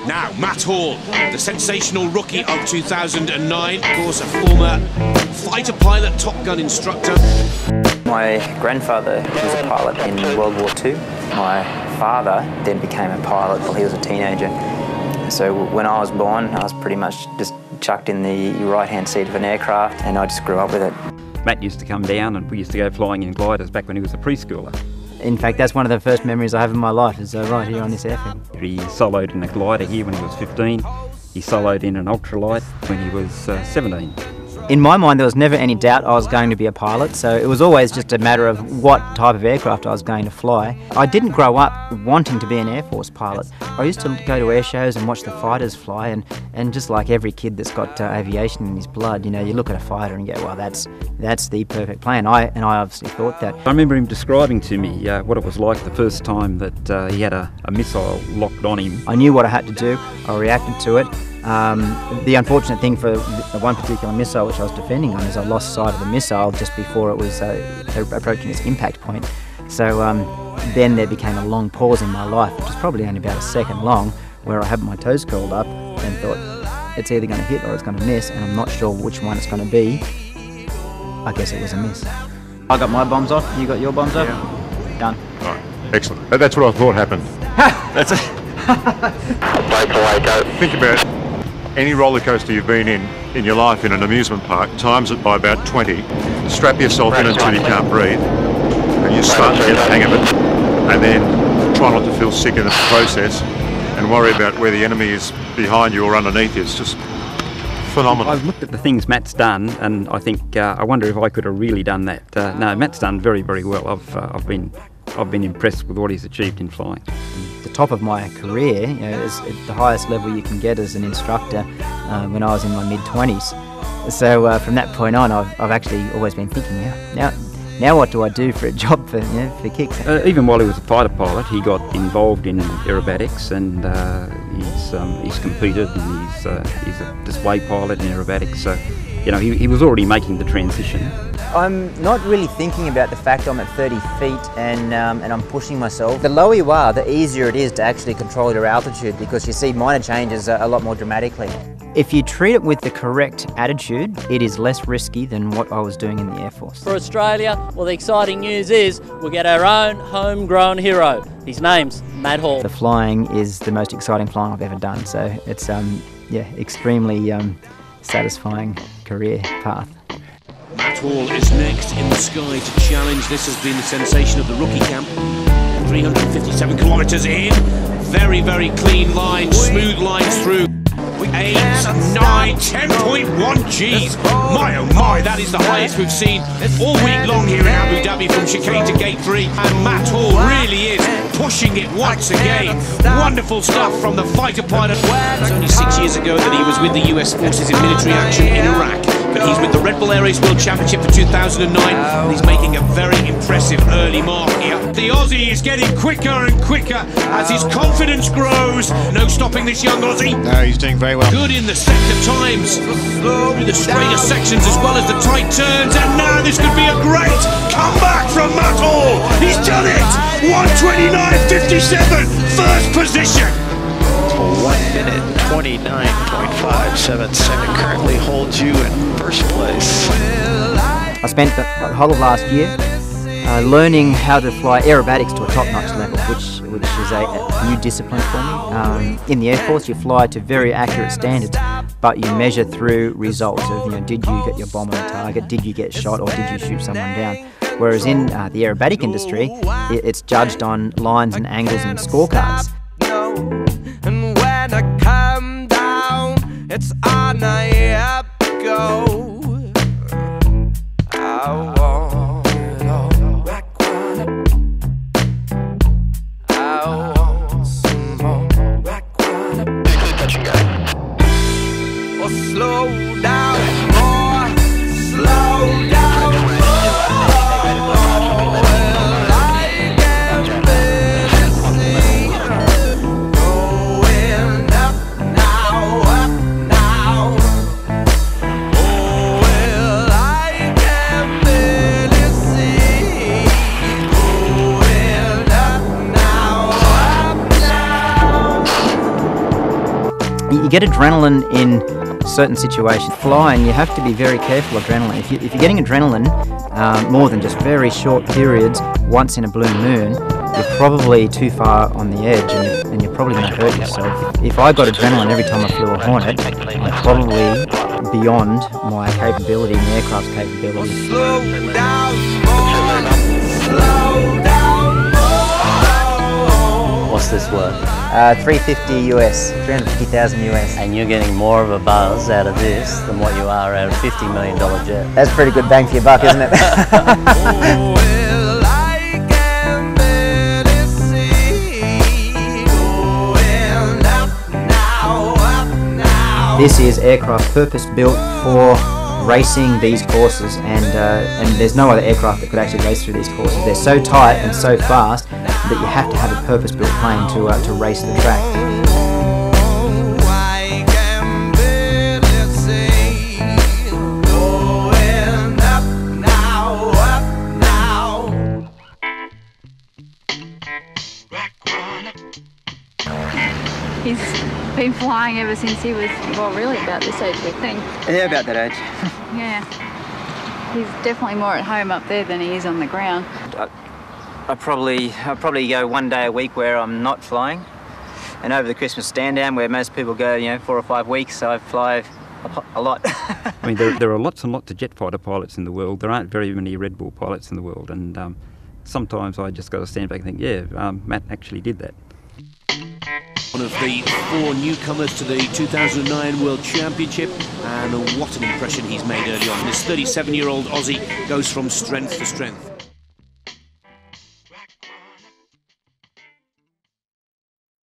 Now, Matt Hall, the sensational rookie of 2009, of course a former fighter pilot, Top Gun instructor. My grandfather was a pilot in World War II. My father then became a pilot while he was a teenager. So when I was born, I was pretty much just chucked in the right-hand seat of an aircraft, and I just grew up with it. Matt used to come down and we used to go flying in gliders back when he was a preschooler. In fact, that's one of the first memories I have in my life, is right here on this airfield. He soloed in a glider here when he was 15. He soloed in an ultralight when he was 17. In my mind, there was never any doubt I was going to be a pilot, so it was always just a matter of what type of aircraft I was going to fly. I didn't grow up wanting to be an Air Force pilot. I used to go to air shows and watch the fighters fly, and just like every kid that's got aviation in his blood, you know, you look at a fighter and you go, well, that's the perfect plane. I obviously thought that. I remember him describing to me what it was like the first time that he had a missile locked on him. I knew what I had to do, I reacted to it. The unfortunate thing for the one particular missile which I was defending on is I lost sight of the missile just before it was approaching its impact point. So then there became a long pause in my life, which was probably only about a second long, where I had my toes curled up and thought, it's either going to hit or it's going to miss, and I'm not sure which one it's going to be. I guess it was a miss. I got my bombs off, you got your bombs off? Yeah. Done. Right. Excellent. That's what I thought happened. That's it. Think about any roller coaster you've been in your life in an amusement park, times it by about 20, strap yourself in until you can't breathe, and you start to get the hang of it, and then try not to feel sick in the process, and worry about where the enemy is behind you or underneath you. It's just phenomenal. I've looked at the things Matt's done, and I think I wonder if I could have really done that. No, Matt's done very, very well. I've been impressed with what he's achieved in flying. The top of my career, you know, is the highest level you can get as an instructor when I was in my mid-20s. So from that point on, I've actually always been thinking, now what do I do for a job for kicks? Even while he was a fighter pilot, he got involved in aerobatics, and he's competed, and he's a display pilot in aerobatics. So, you know, he was already making the transition. I'm not really thinking about the fact I'm at 30 feet and I'm pushing myself. The lower you are, the easier it is to actually control your altitude, because you see minor changes a lot more dramatically. If you treat it with the correct attitude, it is less risky than what I was doing in the Air Force. For Australia, well, the exciting news is we'll get our own homegrown hero. His name's Matt Hall. The flying is the most exciting flying I've ever done, so it's extremely satisfying career path. Matt Hall is next in the sky to challenge. This has been the sensation of the rookie camp. 357 kilometres in. Very, very clean lines, smooth lines through. 8, 9, 10.1 Gs. My oh my, that is the highest we've seen all week long here in Abu Dhabi from chicane to gate 3. And Matt Hall really is pushing it once again. Wonderful stuff from the fighter pilot. It was only 6 years ago that he was with the US forces in military action in Iraq. But he's with the Red Bull Air Race World Championship for 2009, and he's making a very impressive early mark here. The Aussie is getting quicker and quicker as his confidence grows. No stopping this young Aussie. No, he's doing very well. Good in the sector times, through the straighter sections as well as the tight turns, and now this could be a great comeback from Matt Hall. He's done it! 1:29.57, first position. 1:29.57 currently holds you in first place. I spent the whole of last year learning how to fly aerobatics to a top-notch level, which is a new discipline for me. In the Air Force, you fly to very accurate standards, but you measure through results of, did you get your bomb on target, did you get shot, or did you shoot someone down? Whereas in the aerobatic industry, it's judged on lines and angles and scorecards. And when I come down, it's on I up go. I want it all. Rock one. I want some more. Rock one. Touching guy. Or slow down more. Slow down more. You get adrenaline in certain situations. Flying, you have to be very careful of adrenaline. If you're getting adrenaline more than just very short periods, once in a blue moon, you're probably too far on the edge and you're probably going to hurt yourself. If I got adrenaline every time I flew a Hornet, I'm probably beyond my capability and the aircraft's capability. Slow down more, slow down more. What's this worth? 350 US, 350,000 US. And you're getting more of a buzz out of this than what you are out of a $50 million jet. That's pretty good bang for your buck, isn't it? Well, I can barely see. Going up now, up now. This is aircraft purpose built for racing these courses, and there's no other aircraft that could actually race through these courses. They're so tight and so fast that you have to have a purpose-built plane to race the track. I can barely see. Going up now, up now. He's been flying ever since he was, well, really about this age, we think. Yeah, about that age. Yeah. He's definitely more at home up there than he is on the ground. I'll probably go one day a week where I'm not flying, and over the Christmas stand down where most people go, 4 or 5 weeks, I fly a lot. I mean, there are lots and lots of jet fighter pilots in the world. There aren't very many Red Bull pilots in the world, and sometimes I just got to stand back and think, yeah, Matt actually did that. One of the 4 newcomers to the 2009 World Championship, and what an impression he's made early on. This 37-year-old Aussie goes from strength to strength.